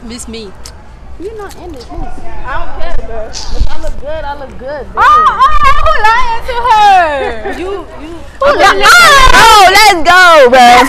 Miss me. You're not in this. I don't care, bro. If I look good, I look good. Baby. Who lying to her? You. Oh, let's go, bro.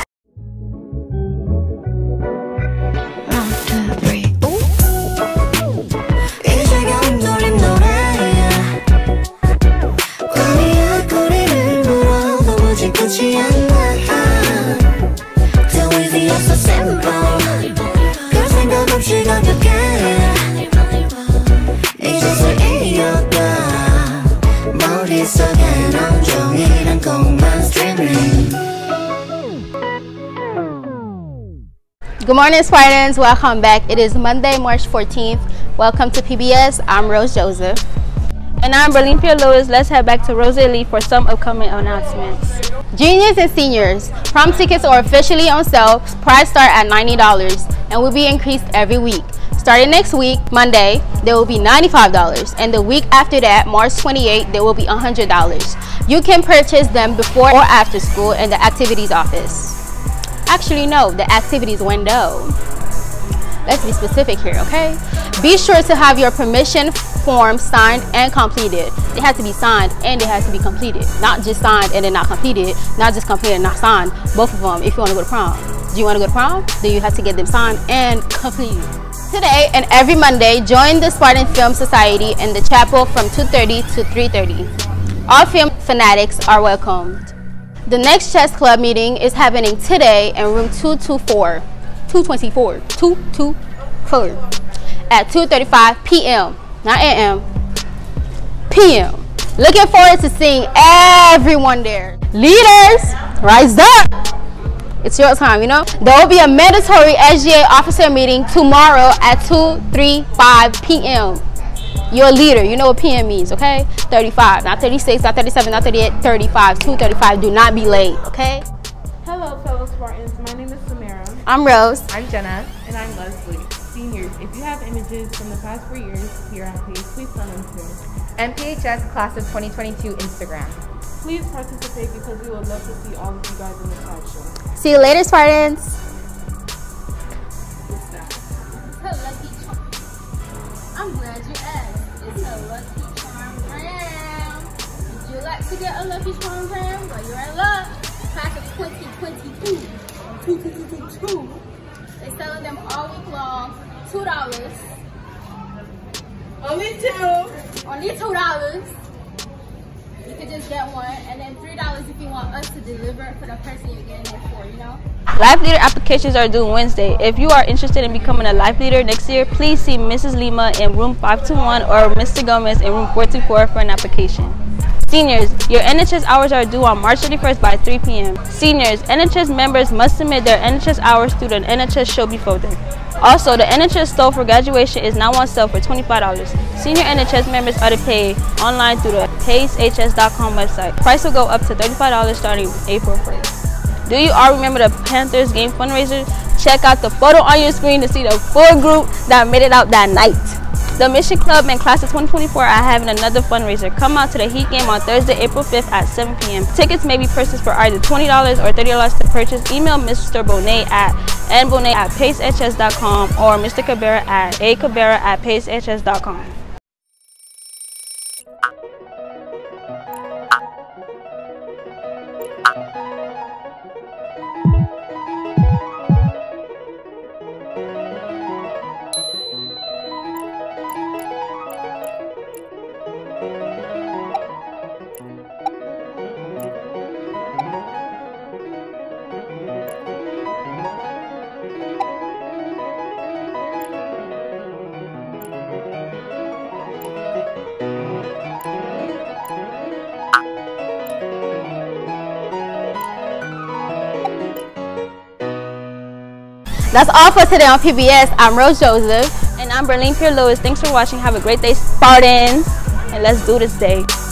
Good morning, Spartans. Welcome back. It is Monday, March 14th. Welcome to PBS. I'm Rose Joseph. And I'm Berlimpia Lewis. Let's head back to Rosalie for some upcoming announcements. Juniors and seniors, prom tickets are officially on sale. Price start at $90 and will be increased every week. Starting next week, Monday, they will be $95, and the week after that, March 28th, they will be $100. You can purchase them before or after school in the activities office. Actually, no, the activities window. Let's be specific here, okay? Be sure to have your permission form signed and completed. It has to be signed and it has to be completed. Not just signed and then not completed. Not just completed and not signed. Both of them if you want to go to prom. Do you want to go to prom? Then you have to get them signed and completed. Today and every Monday, join the Spartan Film Society in the chapel from 2:30 to 3:30. All film fanatics are welcomed. The next chess club meeting is happening today in room 224 at 2:35 p.m. not a.m. p.m. Looking forward to seeing everyone there. Leaders, rise up. It's your time, you know. There will be a mandatory SGA officer meeting tomorrow at 2:35 p.m. You're a leader. You know what PM means, okay? 35, not 36, not 37, not 38, 35, 2:35. Do not be late, okay? Hello, fellow Spartans. My name is Samara. I'm Rose. I'm Jenna. And I'm Leslie. Seniors, if you have images from the past 4 years here on page, please send them to MPHS Class of 2022 Instagram. Please participate because we would love to see all of you guys in the slideshow. See you later, Spartans. What's that? I'm glad you asked. It's a Lucky Charm brand. Would you like to get a Lucky Charm brand? Well, you're in luck. Class of 2022. They're selling them all week long. $2. Only two. Only $2. You could just get one, and then $3 if you want us to deliver for the person you're getting it for, you know? Life Leader applications are due Wednesday. If you are interested in becoming a Life Leader next year, please see Mrs. Lima in room 521 or Mr. Gomez in room 424 for an application. Seniors, your NHS hours are due on March 31st by 3 p.m. Seniors, NHS members must submit their NHS hours through the NHS Showbie folder. Also, the NHS stove for graduation is now on sale for $25. Senior NHS members are to pay online through the pacehs.com website. Price will go up to $35 starting April 1st. Do you all remember the Panthers game fundraiser? Check out the photo on your screen to see the full group that made it out that night. The Mission Club and Class of 2024 are having another fundraiser. Come out to the Heat game on Thursday, April 5th at 7 p.m. Tickets may be purchased for either $20 or $30 to purchase. Email Mr. Bonet at nbonet@pacehs.com or Mr. Cabrera at acabera@pacehs.com. That's all for today on PBS. I'm Rose Joseph. And I'm Berlimpia Lewis. Thanks for watching. Have a great day, Spartans. And let's do this day.